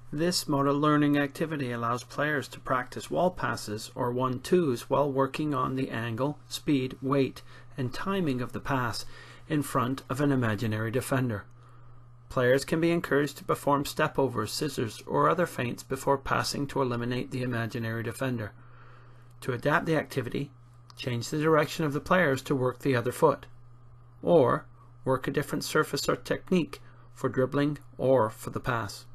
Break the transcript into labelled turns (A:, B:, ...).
A: This motor learning activity allows players to practice wall passes or 1-2s while working on the angle, speed, weight, and timing of the pass in front of an imaginary defender. Players can be encouraged to perform step-overs, scissors, or other feints before passing to eliminate the imaginary defender. To adapt the activity, change the direction of the players to work the other foot, or work a different surface or technique for dribbling or for the pass.